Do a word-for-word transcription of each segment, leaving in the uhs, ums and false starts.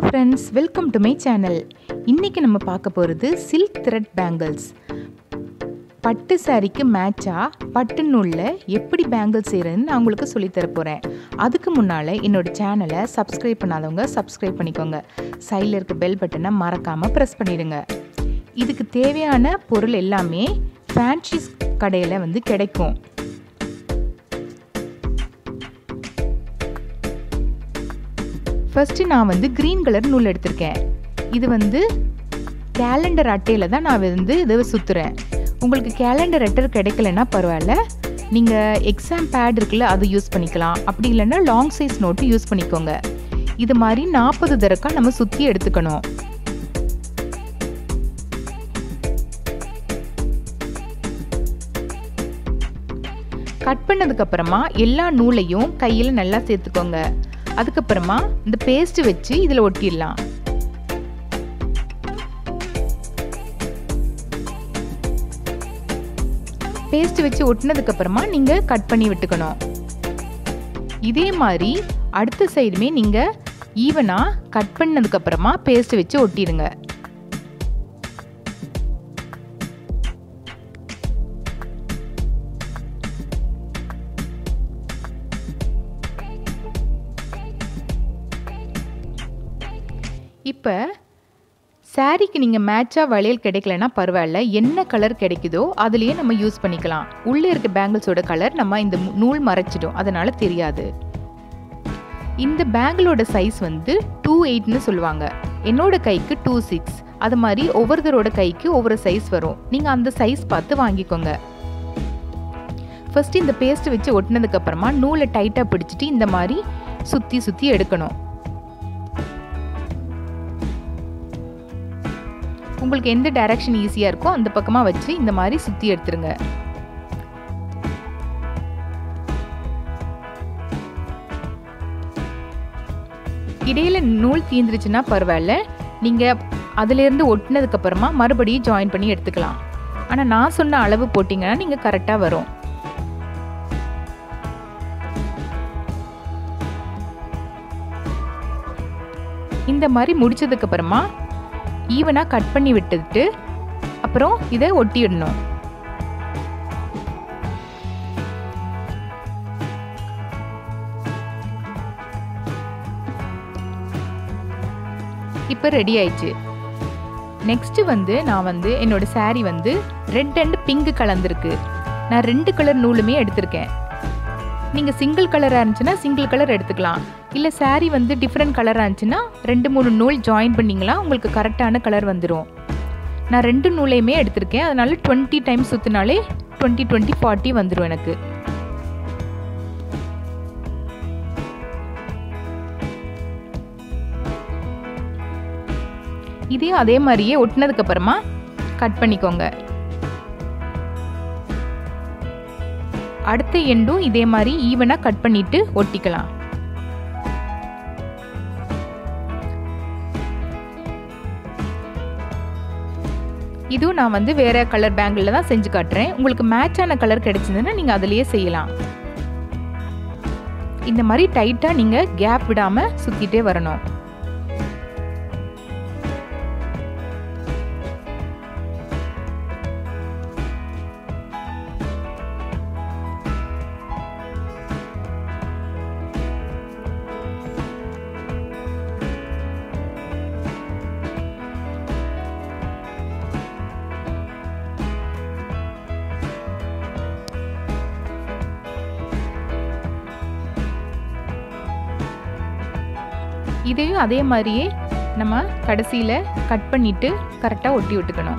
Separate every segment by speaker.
Speaker 1: friends, welcome to my channel. இன்னைக்கு நம்ம பார்க்க போகிறது சில்க் த்ரெட் பேங்கிள்ஸ். பட்டு சாரிக்கு மேட்சா பட்டு நூல்ல எப்படி பேங்கிள்ஸ் செய்யறதுன்னு நான் உங்களுக்கு சொல்லி தர போறேன். அதுக்கு முன்னால என்னோட சேனலை சப்ஸ்கிரைப் பண்ணாதவங்க சப்ஸ்கிரைப் பண்ணிக்கோங்க. சைடில் இருக்க பெல் பட்டனை மறக்காம பிரஸ் பண்ணிடுங்க. இதுக்கு தேவையான பொருள் எல்லாமே ஃபேன்சி கடையில் வந்து கிடைக்கும். ஃபர்ஸ்ட் நான் வந்து கிரீன் கலர் நூல் எடுத்திருக்கேன். இது வந்து கேலண்டர் அட்டையில் தான் நான் வந்து இதை சுற்றுறேன். உங்களுக்கு கேலண்டர் அட்டை கிடைக்கலன்னா பரவாயில்ல, நீங்கள் எக்ஸாம் பேட் இருக்குல்ல அது யூஸ் பண்ணிக்கலாம். அப்படி இல்லைன்னா லாங் சைஸ் நோட்டு யூஸ் பண்ணிக்கோங்க. இது மாதிரி நாற்பது தடக்கா நம்ம சுற்றி எடுத்துக்கணும். கட் பண்ணதுக்கப்புறமா எல்லா நூலையும் கையில் நல்லா சேர்த்துக்கோங்க. அதுக்கப்புறமா இந்த பேஸ்ட் வச்சு இதில் ஒட்டிடலாம். பேஸ்ட் வச்சு ஒட்டினதுக்கு அப்புறமா நீங்க கட் பண்ணி விட்டுக்கணும். இதே மாதிரி அடுத்த சைடுமே நீங்க ஈவனா கட் பண்ணதுக்கு அப்புறமா பேஸ்ட் வச்சு ஒட்டிடுங்க. இப்போ சாரிக்கு நீங்கள் மேட்சாக வளையல் கிடைக்கலன்னா பரவாயில்ல, என்ன கலர் கிடைக்குதோ அதுலேயே நம்ம யூஸ் பண்ணிக்கலாம். உள்ளே இருக்க பேங்கிள்ஸோட கலர் நம்ம இந்த நூல் மறைச்சிடும், அதனால தெரியாது. இந்த பேங்கிளோட சைஸ் வந்து டூ எயிட்னு சொல்லுவாங்க. என்னோட கைக்கு டூ சிக்ஸ். அது மாதிரி ஒவ்வொருத்தரோட கைக்கு ஒவ்வொரு சைஸ் வரும். நீங்கள் அந்த சைஸ் பார்த்து வாங்கிக்கோங்க. ஃபர்ஸ்ட் இந்த பேஸ்ட் வச்சு ஒட்டினதுக்கு அப்புறமா நூலை டைட்டாக பிடிச்சிட்டு இந்த மாதிரி சுற்றி சுற்றி எடுக்கணும். உங்களுக்கு எந்த டைரக்ஷன் ஈஸியாக இருக்கோ அந்த பக்கமாக வச்சு இந்த மாதிரி சுற்றி எடுத்துருங்க. இடையில நூல் தீந்துருச்சுன்னா பரவாயில்ல, நீங்கள் அதிலேருந்து ஒட்டினதுக்கு அப்புறமா மறுபடியும் ஜாயின் பண்ணி எடுத்துக்கலாம். ஆனால் நான் சொன்ன அளவு போட்டிங்கன்னா நீங்கள் கரெக்டாக வரும். இந்த மாதிரி முடிச்சதுக்கு அப்புறமா ஈவனாக கட் பண்ணி விட்டுட்டு அப்புறம் இதை ஒட்டிடணும். இப்போ ரெடி ஆயிடுச்சு. நெக்ஸ்ட் வந்து நான் வந்து என்னோட சாரி வந்து ரெட் அண்ட் பிங்க் கலந்துருக்கு. நான் ரெண்டு கலர் நூலுமே எடுத்திருக்கேன். நீங்கள் சிங்கிள் கலராக இருந்துச்சுன்னா சிங்கிள் கலர் எடுத்துக்கலாம். இல்லை சாரி வந்து டிஃப்ரெண்ட் கலராக இருந்துச்சுன்னா ரெண்டு மூணு நூல் ஜாயின் பண்ணிங்களா உங்களுக்கு கரெக்டான கலர் வந்துடும். நான் ரெண்டு நூலையுமே எடுத்திருக்கேன். அதனால டுவெண்ட்டி டைம்ஸ் சுற்றினாலே டுவெண்ட்டி டுவெண்ட்டி ஃபார்ட்டி வந்துடும் எனக்கு. இதையும் அதே மாதிரியே ஒட்டினதுக்கு அப்புறமா கட் பண்ணிக்கோங்க. அடுத்த எண்டும் இதே மாதிரி ஈவனாக கட் பண்ணிட்டு ஒட்டிக்கலாம். இதுவும் நான் வந்து வேற கலர் பேங்கிள் தான் செஞ்சு காட்டுறேன். உங்களுக்கு மேட்சான கலர் கிடைச்சதுன்னா நீங்க அதிலேயே செய்யலாம். இந்த மாதிரி டைட்டா நீங்க கேப் விடாம சுத்திட்டே வரணும். இதையும் அதே மாதிரியே நம்ம கடைசியில் கட் பண்ணிட்டு கரெக்டாக ஒட்டி விட்டுக்கணும்.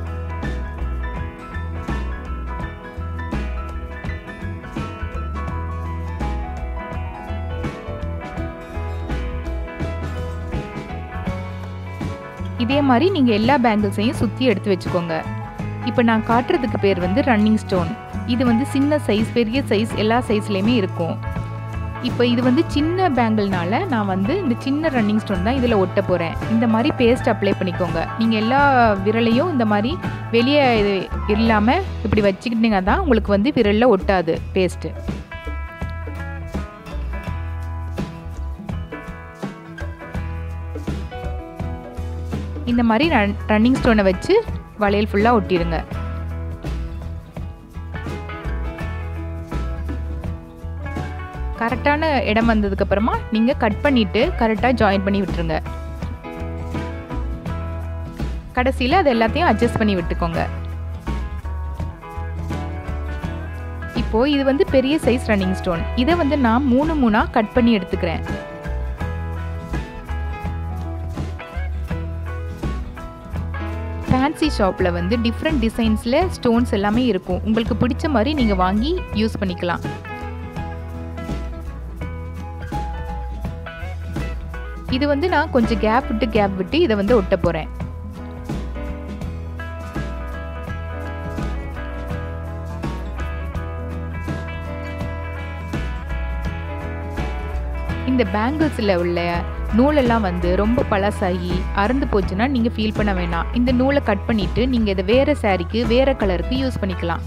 Speaker 1: இதே மாதிரி நீங்கள் எல்லா பேங்கிள்ஸையும் சுற்றி எடுத்து வச்சுக்கோங்க. இப்போ நான் காட்டுறதுக்கு பேர் வந்து ரன்னிங் ஸ்டோன். இது வந்து சின்ன சைஸ் பெரிய சைஸ் எல்லா சைஸ்லேயுமே இருக்கும். இப்போ இது வந்து சின்ன பேங்கிள்னால நான் வந்து இந்த சின்ன ரன்னிங் ஸ்டோன் தான் இதில் ஒட்ட போகிறேன். இந்த மாதிரி பேஸ்ட் அப்ளை பண்ணிக்கோங்க. நீங்கள் எல்லா விரலையும் இந்த மாதிரி வெளியே இல்லாமல் இப்படி வச்சுக்கிட்டீங்க தான் உங்களுக்கு வந்து விரலில் ஒட்டாது பேஸ்ட்டு. இந்த மாதிரி ரன்னிங் ஸ்டோனை வச்சு வளையல் ஃபுல்லாக ஒட்டிடுங்க. கரெக்டான இடம் வந்ததுக்கப்புறமா நீங்கள் கட் பண்ணிவிட்டு கரெக்டாக ஜாயின் பண்ணி விட்டுருங்க. கடைசியில் அது எல்லாத்தையும் அட்ஜஸ்ட் பண்ணி விட்டுக்கோங்க. இப்போது இது வந்து பெரிய சைஸ் ரன்னிங் ஸ்டோன். இதை வந்து நான் மூணு மூணாக கட் பண்ணி எடுத்துக்கிறேன். ஃபேன்சி ஷாப்பில் வந்து டிஃப்ரெண்ட் டிசைன்ஸில் ஸ்டோன்ஸ் எல்லாமே இருக்கும். உங்களுக்கு பிடிச்ச மாதிரி நீங்கள் வாங்கி யூஸ் பண்ணிக்கலாம். இது வந்து நான் கொஞ்சம் கேப் விட்டு கேப் விட்டு இதை வந்து ஒட்ட போகிறேன். இந்த பேங்கிள்ஸில் உள்ள நூலெல்லாம் வந்து ரொம்ப பழசாகி அறுந்து போச்சுன்னா நீங்கள் ஃபீல் பண்ண வேணாம். இந்த நூலை கட் பண்ணிவிட்டு நீங்கள் இதை வேறு சாரீக்கு வேறு கலருக்கு யூஸ் பண்ணிக்கலாம்.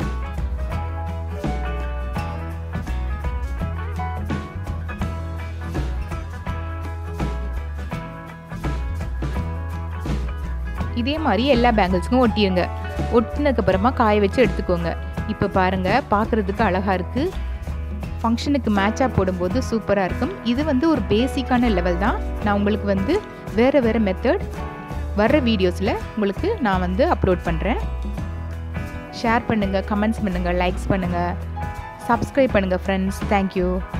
Speaker 1: இதே மாதிரி எல்லா பேங்கிள்ஸுக்கும் ஒட்டிடுங்க. ஒட்டினதுக்கப்புறமா காய வச்சு எடுத்துக்கோங்க. இப்போ பாருங்கள், பார்க்குறதுக்கு அழகாக இருக்குது. ஃபங்க்ஷனுக்கு மேட்சாக போடும்போது சூப்பராக இருக்கும். இது வந்து ஒரு பேசிக்கான லெவல் தான். நான் உங்களுக்கு வந்து வேறு வேறு மெத்தட் வர்ற வீடியோஸில் உங்களுக்கு நான் வந்து அப்லோட் பண்ணுறேன். ஷேர் பண்ணுங்கள், கமெண்ட்ஸ் பண்ணுங்கள், லைக்ஸ் பண்ணுங்கள், சப்ஸ்கிரைப் பண்ணுங்கள் ஃப்ரெண்ட்ஸ். தேங்க்யூ.